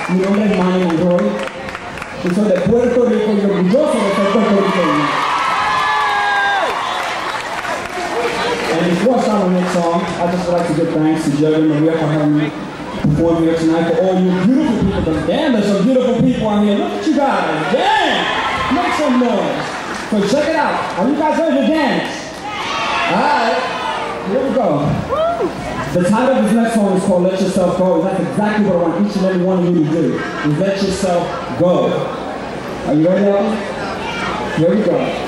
Mi nombre es Manny Monroy. Yo soy de Puerto Rico y orgulloso de ser puertorriqueño. And before I start my next song, I just would like to give thanks to Judge and Maria for having me perform here tonight. For all you beautiful people, damn, there's some beautiful people out here. Look at you guys, damn! Make some noise. So check it out. Are you guys ready to dance? All right, here we go. The title of this next song is called Let Yourself Go. That's exactly what I want each and every one of you to do, is let yourself go. Are you ready, y'all? Here we go.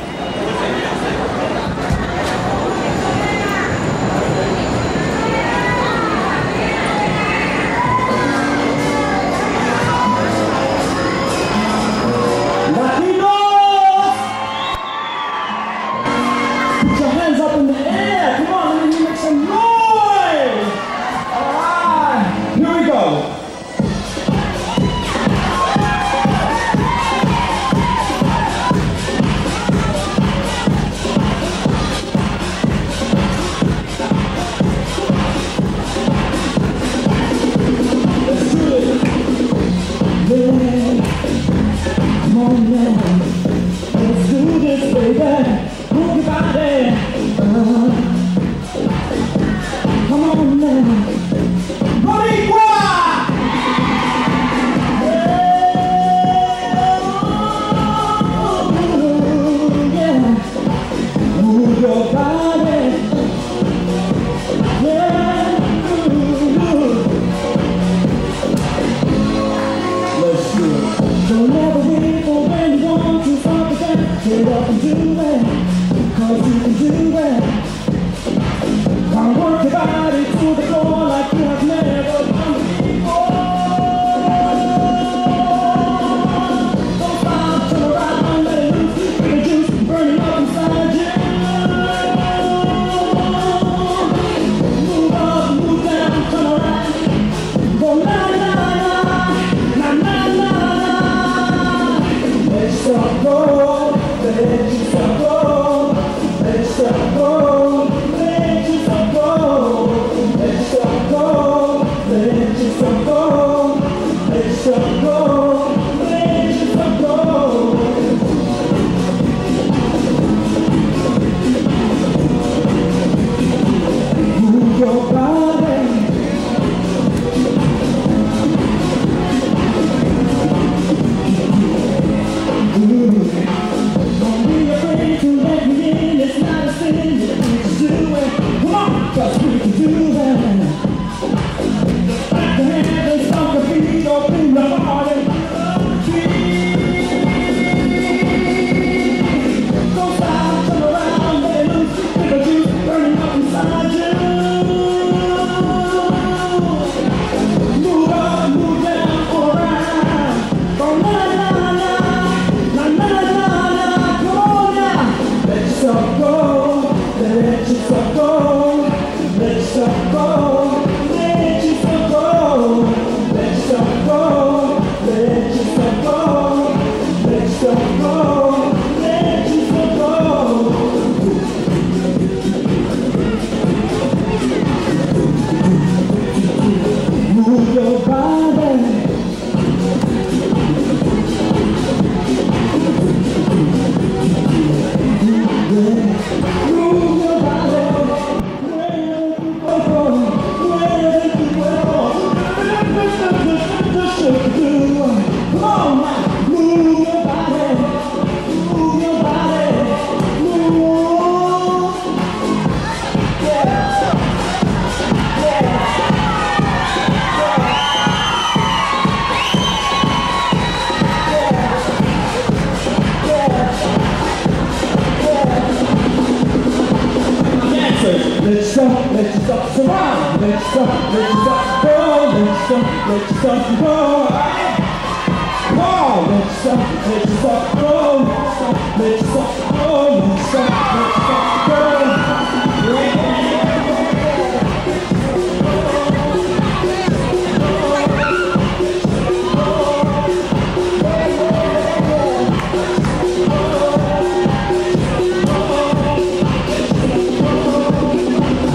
Get up and do it, 'cause you can do it. Come work your body to the floor like you have never done before. Don't stop, turn around, let it loose. Feel the juice burning up inside you. Move up, move down, turn around. Go la la la, la la la la. Let yourself go. Let yourself go, let yourself go, let yourself go, let yourself go, let yourself go, let yourself go, let yourself go. Move your body. Don't be afraid to let me in, it's not a sin, you can do it. Come on, 'cause we can do that. Back the hand and stomp the feet, open the body. Don't stop, turn around, let it loose, feel the juice burning up inside you. Move up, move down, all around. Go la la la, la la la la, come on now. Let yourself go, let yourself go, let yourself go, let yourself go, let yourself go, let yourself go, let yourself go, let yourself go. Move your body. Move your body. Come on now, move your body. Move your body. Move. Yeah. Let yourself surround, let yourself go, let yourself go. Oh, let yourself go, let yourself go, let yourself go. Yeah.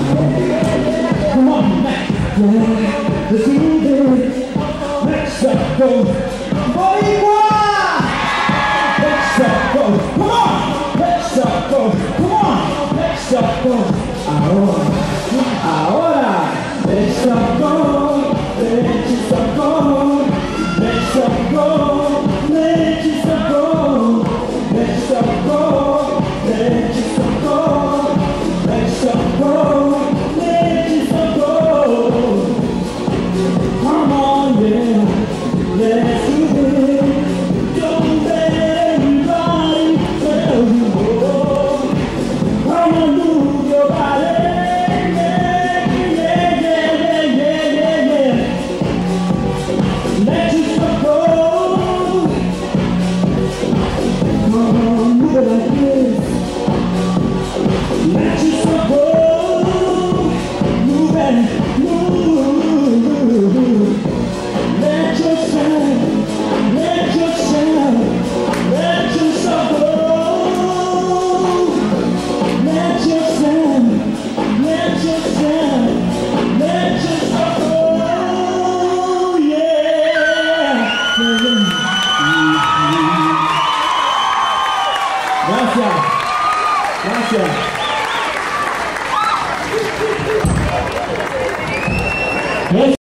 Let's do this. Let's go. Boricua! Let's go! Come on! Let's go! Come on! Let's go! Ahora! Ahora! Let's go! Let's go! Let's go! Let's go! Let's go! Let's go! Let's go! Let's go! Come on, yeah, let's do it. Don't let anybody tell you more. Come on, move your body. Yeah, yeah, yeah, yeah, yeah, yeah. Let yourself go. Come on, move it like this. Let yourself go. Move it, move. Let yourself go. Let yourself go. Yeah. Gracias. Gracias.